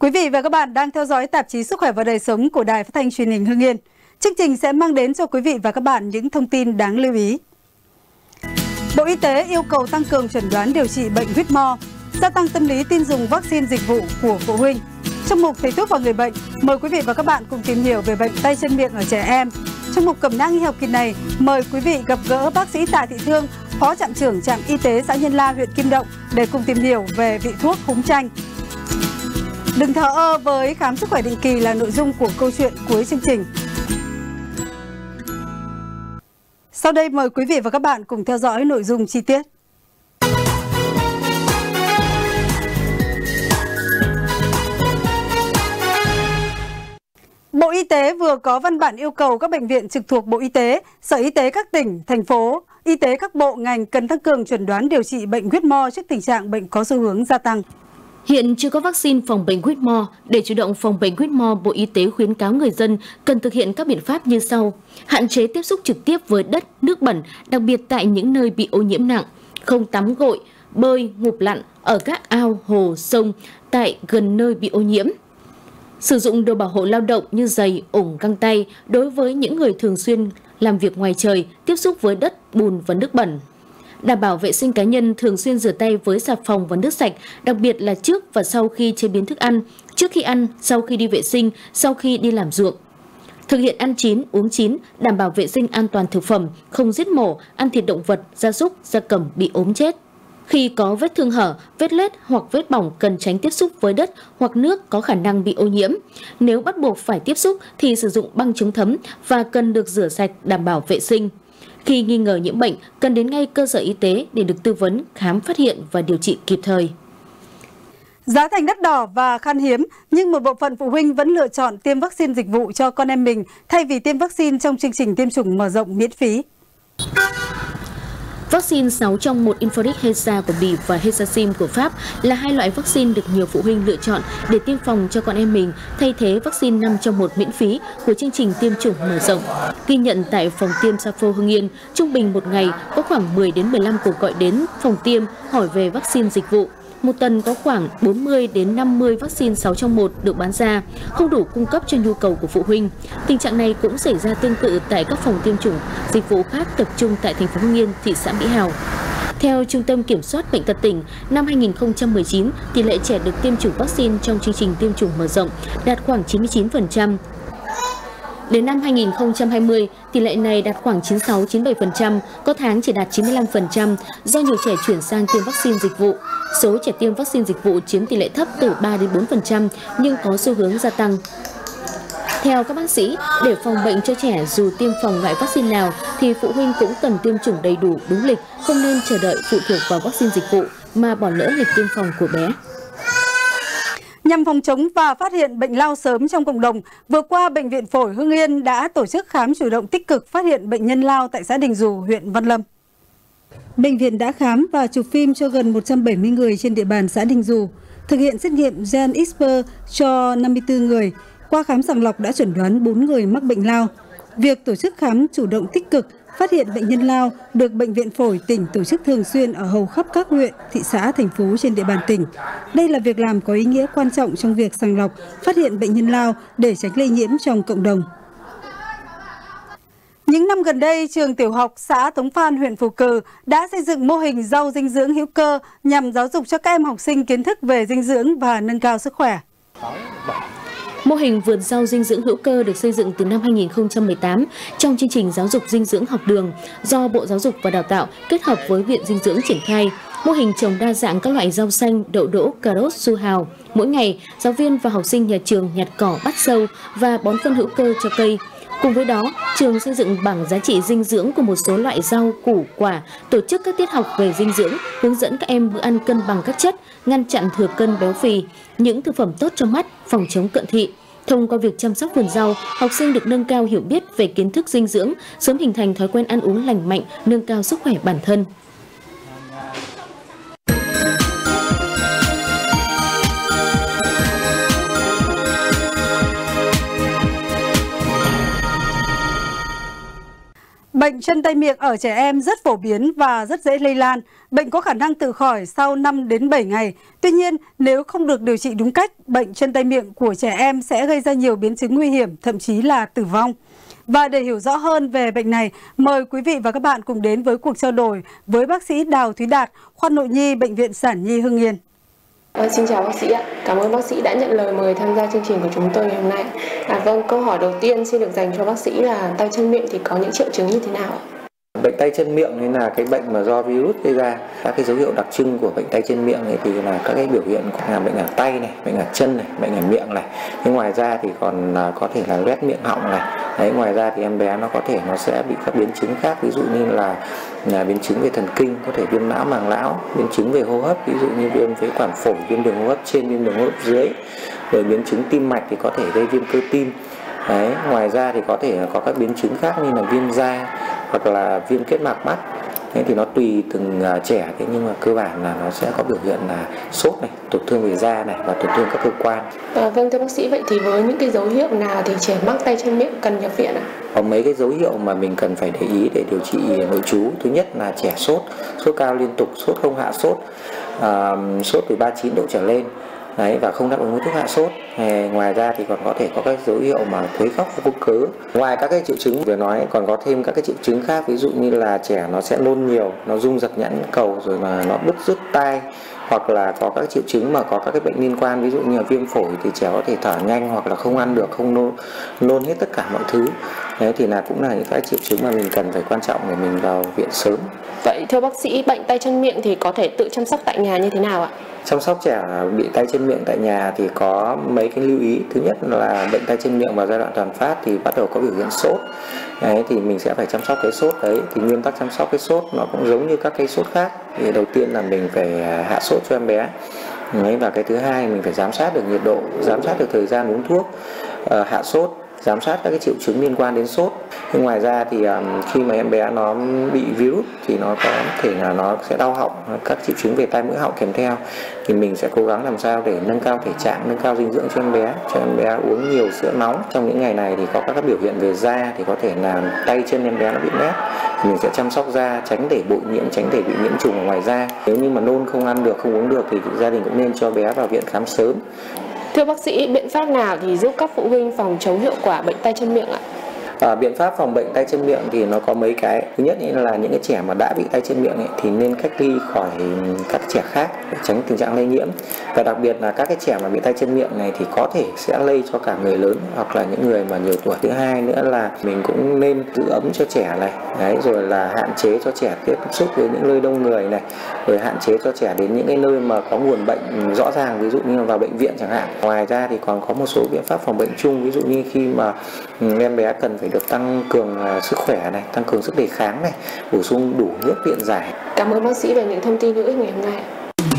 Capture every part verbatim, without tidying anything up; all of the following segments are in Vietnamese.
Quý vị và các bạn đang theo dõi tạp chí Sức khỏe và đời sống của Đài Phát thanh Truyền hình Hưng Yên. Chương trình sẽ mang đến cho quý vị và các bạn những thông tin đáng lưu ý. Bộ Y tế yêu cầu tăng cường chẩn đoán điều trị bệnh huyết mò, gia tăng tâm lý tin dùng vaccine dịch vụ của phụ huynh. Trong mục Thầy thuốc và người bệnh, mời quý vị và các bạn cùng tìm hiểu về bệnh tay chân miệng ở trẻ em. Trong mục Cẩm nang y học kỳ này, mời quý vị gặp gỡ bác sĩ Tạ Thị Thương, Phó trạm trưởng trạm y tế xã Nhân La, huyện Kim Động để cùng tìm hiểu về vị thuốc húng chanh. Đừng thờ ơ với khám sức khỏe định kỳ là nội dung của câu chuyện cuối chương trình. Sau đây mời quý vị và các bạn cùng theo dõi nội dung chi tiết. Bộ Y tế vừa có văn bản yêu cầu các bệnh viện trực thuộc Bộ Y tế, Sở Y tế các tỉnh, thành phố, y tế các bộ ngành cần tăng cường chẩn đoán điều trị bệnh huyết mò trước tình trạng bệnh có xu hướng gia tăng. Hiện chưa có vaccine phòng bệnh huyết mò. Để chủ động phòng bệnh huyết mò, Bộ Y tế khuyến cáo người dân cần thực hiện các biện pháp như sau. Hạn chế tiếp xúc trực tiếp với đất, nước bẩn, đặc biệt tại những nơi bị ô nhiễm nặng. Không tắm gội, bơi, ngụp lặn ở các ao, hồ, sông tại gần nơi bị ô nhiễm. Sử dụng đồ bảo hộ lao động như giày, ủng, găng tay đối với những người thường xuyên làm việc ngoài trời, tiếp xúc với đất, bùn và nước bẩn. Đảm bảo vệ sinh cá nhân, thường xuyên rửa tay với xà phòng và nước sạch, đặc biệt là trước và sau khi chế biến thức ăn, trước khi ăn, sau khi đi vệ sinh, sau khi đi làm ruộng. Thực hiện ăn chín, uống chín, đảm bảo vệ sinh an toàn thực phẩm, không giết mổ, ăn thịt động vật, gia súc, gia cầm bị ốm chết. Khi có vết thương hở, vết loét hoặc vết bỏng cần tránh tiếp xúc với đất hoặc nước có khả năng bị ô nhiễm. Nếu bắt buộc phải tiếp xúc thì sử dụng băng chống thấm và cần được rửa sạch đảm bảo vệ sinh. Khi nghi ngờ nhiễm bệnh, cần đến ngay cơ sở y tế để được tư vấn, khám, phát hiện và điều trị kịp thời. Giá thành đắt đỏ và khan hiếm, nhưng một bộ phận phụ huynh vẫn lựa chọn tiêm vaccine dịch vụ cho con em mình thay vì tiêm vaccine trong chương trình tiêm chủng mở rộng miễn phí. Vaccine sáu trong một Infodix Heza của Bỉ và Hexasim của Pháp là hai loại vaccine được nhiều phụ huynh lựa chọn để tiêm phòng cho con em mình, thay thế vaccine năm trong một miễn phí của chương trình tiêm chủng mở rộng. Ghi nhận tại phòng tiêm Safo Hưng Yên, trung bình một ngày có khoảng mười đến mười lăm cuộc gọi đến phòng tiêm hỏi về vaccine dịch vụ. Một tuần có khoảng bốn mươi đến năm mươi vaccine sáu trong một được bán ra, không đủ cung cấp cho nhu cầu của phụ huynh. Tình trạng này cũng xảy ra tương tự tại các phòng tiêm chủng dịch vụ khác tập trung tại thành phố Hưng Yên, thị xã Mỹ Hào. Theo Trung tâm Kiểm soát Bệnh tật tỉnh, năm hai nghìn không trăm mười chín, tỷ lệ trẻ được tiêm chủng vaccine trong chương trình tiêm chủng mở rộng đạt khoảng chín mươi chín phần trăm. Đến năm hai nghìn không trăm hai mươi, tỷ lệ này đạt khoảng chín mươi sáu đến chín mươi bảy phần trăm, có tháng chỉ đạt chín mươi lăm phần trăm do nhiều trẻ chuyển sang tiêm vaccine dịch vụ. Số trẻ tiêm vaccine dịch vụ chiếm tỷ lệ thấp từ ba đến bốn phần trăm nhưng có xu hướng gia tăng. Theo các bác sĩ, để phòng bệnh cho trẻ dù tiêm phòng loại vaccine nào thì phụ huynh cũng cần tiêm chủng đầy đủ, đúng lịch, không nên chờ đợi phụ thuộc vào vaccine dịch vụ mà bỏ lỡ lịch tiêm phòng của bé. Nhằm phòng chống và phát hiện bệnh lao sớm trong cộng đồng, vừa qua Bệnh viện Phổi Hưng Yên đã tổ chức khám chủ động tích cực phát hiện bệnh nhân lao tại xã Đình Dù, huyện Văn Lâm. Bệnh viện đã khám và chụp phim cho gần một trăm bảy mươi người trên địa bàn xã Đình Dù, thực hiện xét nghiệm gen ích pê cho năm mươi tư người. Qua khám sàng lọc đã chẩn đoán bốn người mắc bệnh lao. Việc tổ chức khám chủ động tích cực phát hiện bệnh nhân lao được Bệnh viện Phổi tỉnh tổ chức thường xuyên ở hầu khắp các huyện, thị xã, thành phố trên địa bàn tỉnh. Đây là việc làm có ý nghĩa quan trọng trong việc sàng lọc, phát hiện bệnh nhân lao để tránh lây nhiễm trong cộng đồng. Những năm gần đây, trường tiểu học xã Tống Phan, huyện Phù Cử đã xây dựng mô hình rau dinh dưỡng hữu cơ nhằm giáo dục cho các em học sinh kiến thức về dinh dưỡng và nâng cao sức khỏe. Mô hình vườn rau dinh dưỡng hữu cơ được xây dựng từ năm hai nghìn không trăm mười tám trong chương trình giáo dục dinh dưỡng học đường do Bộ Giáo dục và Đào tạo kết hợp với Viện Dinh dưỡng triển khai. Mô hình trồng đa dạng các loại rau xanh, đậu đỗ, cà rốt, su hào. Mỗi ngày, giáo viên và học sinh nhà trường nhặt cỏ, bắt sâu và bón phân hữu cơ cho cây. Cùng với đó, trường xây dựng bảng giá trị dinh dưỡng của một số loại rau, củ, quả, tổ chức các tiết học về dinh dưỡng, hướng dẫn các em bữa ăn cân bằng các chất, ngăn chặn thừa cân béo phì, những thực phẩm tốt cho mắt, phòng chống cận thị. Thông qua việc chăm sóc vườn rau, học sinh được nâng cao hiểu biết về kiến thức dinh dưỡng, sớm hình thành thói quen ăn uống lành mạnh, nâng cao sức khỏe bản thân. Bệnh chân tay miệng ở trẻ em rất phổ biến và rất dễ lây lan. Bệnh có khả năng tự khỏi sau năm đến bảy ngày. Tuy nhiên, nếu không được điều trị đúng cách, bệnh chân tay miệng của trẻ em sẽ gây ra nhiều biến chứng nguy hiểm, thậm chí là tử vong. Và để hiểu rõ hơn về bệnh này, mời quý vị và các bạn cùng đến với cuộc trao đổi với bác sĩ Đào Thúy Đạt, khoa nội nhi Bệnh viện Sản Nhi Hưng Yên. À, xin chào bác sĩ ạ. Cảm ơn bác sĩ đã nhận lời mời tham gia chương trình của chúng tôi ngày hôm nay. À, vâng, câu hỏi đầu tiên xin được dành cho bác sĩ là tay chân miệng thì có những triệu chứng như thế nào ạ? Bệnh tay chân miệng này là cái bệnh mà do virus gây ra. Các cái dấu hiệu đặc trưng của bệnh tay chân miệng này thì là các cái biểu hiện là bệnh ở tay này, bệnh ở chân này, bệnh ở miệng này. Nhưng ngoài ra thì còn có thể là loét miệng họng này. Đấy, ngoài ra thì em bé nó có thể nó sẽ bị các biến chứng khác, ví dụ như là, là biến chứng về thần kinh, có thể viêm não màng não, biến chứng về hô hấp, ví dụ như viêm phế quản phổi, viêm đường hô hấp trên, viêm đường hô hấp dưới. Rồi biến chứng tim mạch thì có thể gây viêm cơ tim. Đấy, ngoài ra thì có thể có các biến chứng khác như là viêm da hoặc là viêm kết mạc mắt. Thế thì nó tùy từng uh, trẻ, thế nhưng mà cơ bản là nó sẽ có biểu hiện là sốt này, tổn thương về da này và tổn thương các cơ quan. À, vâng thưa bác sĩ, vậy thì với những cái dấu hiệu nào thì trẻ mắc tay chân miệng cần nhập viện ạ? Có mấy cái dấu hiệu mà mình cần phải để ý để điều trị nội trú. Thứ nhất là trẻ sốt, sốt cao liên tục, sốt không hạ sốt, uh, sốt từ ba mươi chín độ trở lên. Đấy, và không đáp ứng với thuốc hạ sốt. Hè, ngoài ra thì còn có thể có các dấu hiệu mà quấy khóc vô cớ. Ngoài các cái triệu chứng vừa nói còn có thêm các cái triệu chứng khác, ví dụ như là trẻ nó sẽ nôn nhiều, nó rung giật nhãn cầu, rồi là nó bứt rứt tai, hoặc là có các triệu chứng mà có các cái bệnh liên quan, ví dụ như là viêm phổi thì trẻ có thể thở nhanh hoặc là không ăn được, không nôn, nôn hết tất cả mọi thứ. Đấy thì là cũng là những cái triệu chứng mà mình cần phải quan trọng để mình vào viện sớm. Vậy thưa bác sĩ, bệnh tay chân miệng thì có thể tự chăm sóc tại nhà như thế nào ạ? Chăm sóc trẻ bị tay chân miệng tại nhà thì có mấy cái lưu ý. Thứ nhất là bệnh tay chân miệng vào giai đoạn toàn phát thì bắt đầu có biểu hiện sốt. Đấy, thì mình sẽ phải chăm sóc cái sốt đấy. Thì nguyên tắc chăm sóc cái sốt nó cũng giống như các cái sốt khác. Thì đầu tiên là mình phải hạ sốt cho em bé. Đấy, và cái thứ hai mình phải giám sát được nhiệt độ, giám sát được thời gian uống thuốc, uh, hạ sốt, giám sát các cái triệu chứng liên quan đến sốt. Nhưng ngoài ra thì um, khi mà em bé nó bị virus thì nó có thể là nó sẽ đau họng, các triệu chứng về tai mũi họng kèm theo. Thì mình sẽ cố gắng làm sao để nâng cao thể trạng, nâng cao dinh dưỡng cho em bé, cho em bé uống nhiều sữa nóng. Trong những ngày này thì có các biểu hiện về da thì có thể là tay chân em bé nó bị nét. Thì mình sẽ chăm sóc da, tránh để bội nhiễm, tránh để bị nhiễm trùng ở ngoài da. Nếu như mà nôn không ăn được, không uống được thì gia đình cũng nên cho bé vào viện khám sớm. Thưa bác sĩ, biện pháp nào thì giúp các phụ huynh phòng chống hiệu quả bệnh tay chân miệng ạ? À, biện pháp phòng bệnh tay chân miệng thì nó có mấy cái. Thứ nhất là những cái trẻ mà đã bị tay chân miệng ấy, thì nên cách ly khỏi các trẻ khác để tránh tình trạng lây nhiễm. Và đặc biệt là các cái trẻ mà bị tay chân miệng này thì có thể sẽ lây cho cả người lớn hoặc là những người mà nhiều tuổi. Thứ hai nữa là mình cũng nên giữ ấm cho trẻ này, đấy, rồi là hạn chế cho trẻ tiếp xúc với những nơi đông người này, rồi hạn chế cho trẻ đến những cái nơi mà có nguồn bệnh rõ ràng, ví dụ như là vào bệnh viện chẳng hạn. Ngoài ra thì còn có một số biện pháp phòng bệnh chung, ví dụ như khi mà em bé cần phải được tăng cường sức khỏe này, tăng cường sức đề kháng này, bổ sung đủ nước điện giải. Cảm ơn bác sĩ về những thông tin hữu ích ngày hôm nay.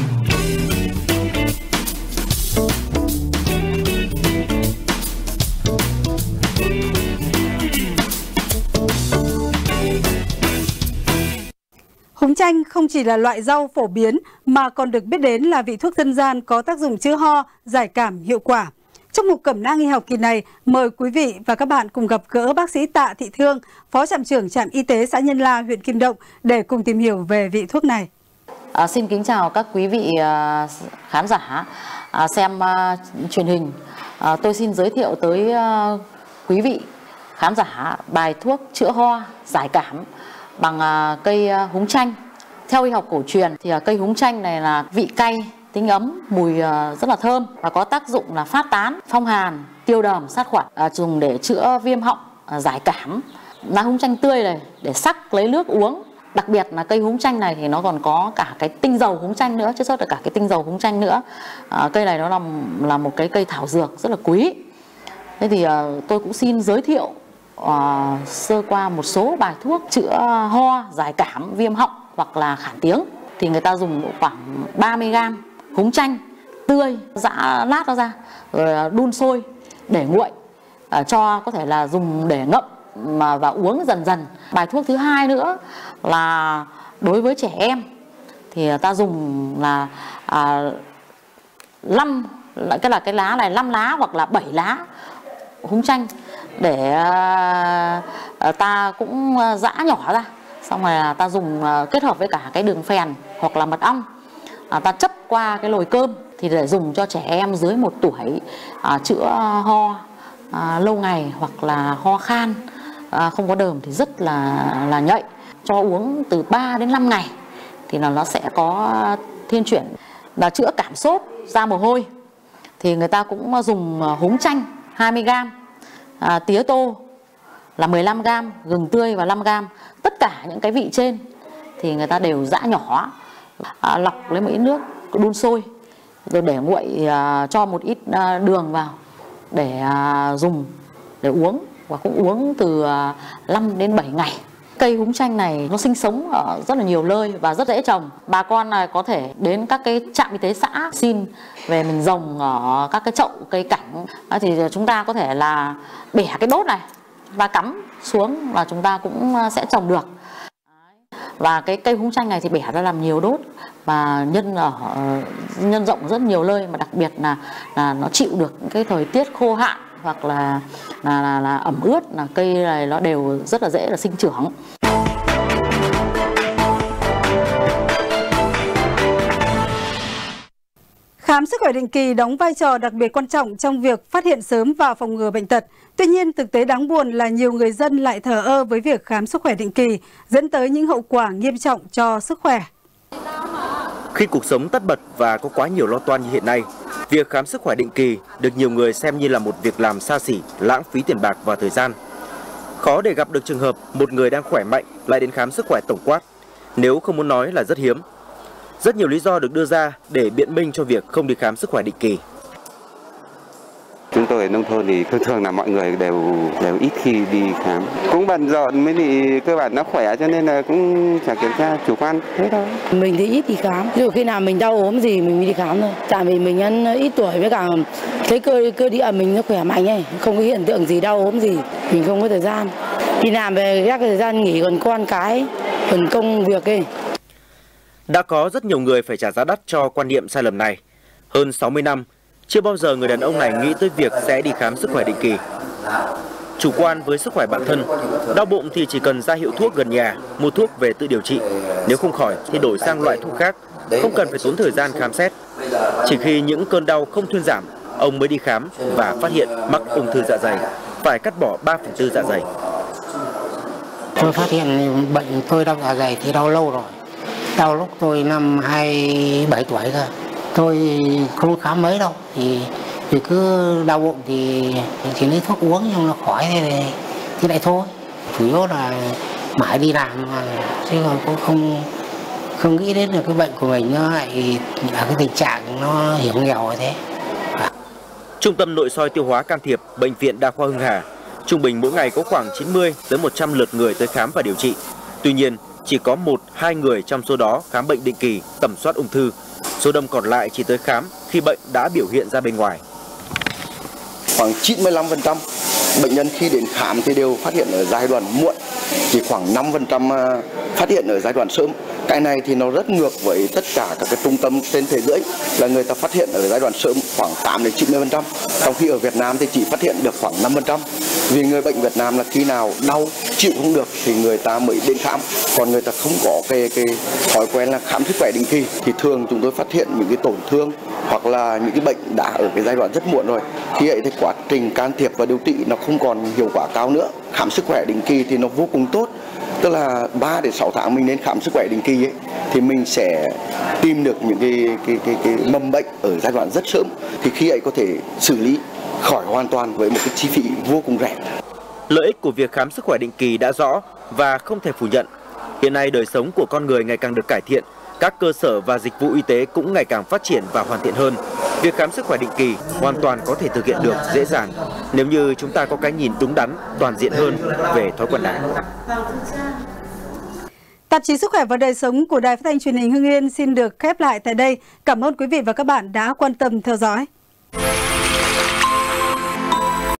Húng chanh không chỉ là loại rau phổ biến mà còn được biết đến là vị thuốc dân gian có tác dụng chữa ho, giải cảm hiệu quả. Trong mục Cẩm nang y học kỳ này, mời quý vị và các bạn cùng gặp gỡ bác sĩ Tạ Thị Thương, Phó trạm trưởng trạm y tế xã Nhân La, huyện Kim Động để cùng tìm hiểu về vị thuốc này. À, xin kính chào các quý vị uh, khán giả uh, xem uh, truyền hình. Uh, tôi xin giới thiệu tới uh, quý vị khán giả bài thuốc chữa ho, giải cảm bằng uh, cây uh, húng chanh. Theo y học cổ truyền thì uh, cây húng chanh này là vị cay, tính ấm, mùi uh, rất là thơm và có tác dụng là phát tán, phong hàn, tiêu đờm, sát khuẩn, uh, dùng để chữa viêm họng, uh, giải cảm. Lá húng chanh tươi này để sắc lấy nước uống. Đặc biệt là cây húng chanh này thì nó còn có cả cái tinh dầu húng chanh nữa, chiết xuất được cả cái tinh dầu húng chanh nữa. À, cây này nó là là một cái cây thảo dược rất là quý. Thế thì uh, tôi cũng xin giới thiệu uh, sơ qua một số bài thuốc chữa ho, giải cảm, viêm họng hoặc là khản tiếng. Thì người ta dùng khoảng ba mươi gam húng chanh tươi, giã lát nó ra, rồi đun sôi để nguội, uh, cho có thể là dùng để ngậm mà và uống dần dần. Bài thuốc thứ hai nữa là đối với trẻ em thì ta dùng là à, năm cái là cái lá này năm lá hoặc là bảy lá húng chanh để à, ta cũng giã nhỏ ra, xong rồi là ta dùng kết hợp với cả cái đường phèn hoặc là mật ong, à, ta chấp qua cái nồi cơm thì để dùng cho trẻ em dưới một tuổi, à, chữa ho à, lâu ngày hoặc là ho khan à, không có đờm thì rất là là nhạy. Cho uống từ ba đến năm ngày thì là nó sẽ có thiên chuyển. Là chữa cảm sốt, ra mồ hôi thì người ta cũng dùng húng chanh hai mươi gam, à, tía tô là mười lăm gam, gừng tươi và năm gam. Tất cả những cái vị trên thì người ta đều giã nhỏ, à, lọc lấy một ít nước đun sôi rồi để nguội, à, cho một ít à, đường vào để à, dùng để uống, và cũng uống từ à, năm đến bảy ngày. Cây húng chanh này nó sinh sống ở rất là nhiều nơi và rất dễ trồng. Bà con này có thể đến các cái trạm y tế xã xin về mình trồng ở các cái chậu cây cảnh, thì chúng ta có thể là bẻ cái đốt này và cắm xuống và chúng ta cũng sẽ trồng được. Và cái cây húng chanh này thì bẻ ra làm nhiều đốt và nhân ở nhân rộng rất nhiều nơi, mà đặc biệt là là nó chịu được cái thời tiết khô hạn hoặc là là, là, là ẩm ướt, là cây này nó đều rất là dễ là sinh trưởng. Khám sức khỏe định kỳ đóng vai trò đặc biệt quan trọng trong việc phát hiện sớm và phòng ngừa bệnh tật. Tuy nhiên, thực tế đáng buồn là nhiều người dân lại thờ ơ với việc khám sức khỏe định kỳ, dẫn tới những hậu quả nghiêm trọng cho sức khỏe. Khi cuộc sống tất bật và có quá nhiều lo toan như hiện nay, việc khám sức khỏe định kỳ được nhiều người xem như là một việc làm xa xỉ, lãng phí tiền bạc và thời gian. Khó để gặp được trường hợp một người đang khỏe mạnh lại đến khám sức khỏe tổng quát, nếu không muốn nói là rất hiếm. Rất nhiều lý do được đưa ra để biện minh cho việc không đi khám sức khỏe định kỳ. Chúng tôi ở nông thôn thì thường thường là mọi người đều đều ít khi đi khám. Cũng bận rộn mới thì cơ bản nó khỏe cho nên là cũng chả kiểm tra, chủ quan thế thôi. Mình thì ít đi khám. Ví dụ khi nào mình đau ốm gì mình mới đi khám thôi. Tại vì mình ăn ít tuổi với cả thấy cơ cơ địa mình nó khỏe mạnh ấy, không có hiện tượng gì đau ốm gì, mình không có thời gian. Đi làm về các thời gian nghỉ còn con cái, còn công việc ấy. Đã có rất nhiều người phải trả giá đắt cho quan niệm sai lầm này. Hơn sáu mươi năm, chưa bao giờ người đàn ông này nghĩ tới việc sẽ đi khám sức khỏe định kỳ. Chủ quan với sức khỏe bản thân, đau bụng thì chỉ cần ra hiệu thuốc gần nhà, mua thuốc về tự điều trị. Nếu không khỏi thì đổi sang loại thuốc khác, không cần phải tốn thời gian khám xét. Chỉ khi những cơn đau không thuyên giảm, ông mới đi khám và phát hiện mắc ung thư dạ dày, phải cắt bỏ ba phần tư dạ dày. Tôi phát hiện bệnh tôi đau dạ dày thì đau lâu rồi. Đau lúc tôi năm hai mươi bảy tuổi cơ. Tôi không khám mấy đâu, thì, thì cứ đau bụng thì chỉ lấy thuốc uống nhưng nó khỏi thì, thì lại thôi. Chủ yếu là mãi đi làm mà, chứ còn cũng không không nghĩ đến được cái bệnh của mình nó lại là cái tình trạng nó hiểm nghèo như thế. Trung tâm nội soi tiêu hóa can thiệp Bệnh viện Đa khoa Hưng Hà trung bình mỗi ngày có khoảng chín mươi tới một trăm lượt người tới khám và điều trị. Tuy nhiên, chỉ có một, hai người trong số đó khám bệnh định kỳ, tầm soát ung thư. Số đông còn lại chỉ tới khám khi bệnh đã biểu hiện ra bên ngoài. Khoảng chín mươi lăm phần trăm bệnh nhân khi đến khám thì đều phát hiện ở giai đoạn muộn, chỉ khoảng năm phần trăm phát hiện ở giai đoạn sớm. Cái này thì nó rất ngược với tất cả các cái trung tâm trên thế giới, là người ta phát hiện ở giai đoạn sớm khoảng tám đến chín mươi phần trăm, trong khi ở Việt Nam thì chỉ phát hiện được khoảng năm phần trăm. Vì người bệnh Việt Nam là khi nào đau chịu không được thì người ta mới đến khám, còn người ta không có cái cái thói quen là khám sức khỏe định kỳ thì thường chúng tôi phát hiện những cái tổn thương hoặc là những cái bệnh đã ở cái giai đoạn rất muộn rồi. Khi ấy thì quá trình can thiệp và điều trị nó không còn hiệu quả cao nữa. Khám sức khỏe định kỳ thì nó vô cùng tốt. Tức là ba đến sáu tháng mình nên khám sức khỏe định kỳ ấy, thì mình sẽ tìm được những cái, cái, cái, cái mầm bệnh ở giai đoạn rất sớm, thì khi ấy có thể xử lý khỏi hoàn toàn với một cái chi phí vô cùng rẻ. Lợi ích của việc khám sức khỏe định kỳ đã rõ và không thể phủ nhận. Hiện nay đời sống của con người ngày càng được cải thiện, các cơ sở và dịch vụ y tế cũng ngày càng phát triển và hoàn thiện hơn. Việc khám sức khỏe định kỳ hoàn toàn có thể thực hiện được dễ dàng nếu như chúng ta có cái nhìn đúng đắn, toàn diện hơn về thói quen này. Tạp chí Sức khỏe và đời sống của Đài Phát thanh Truyền hình Hưng Yên xin được khép lại tại đây. Cảm ơn quý vị và các bạn đã quan tâm theo dõi.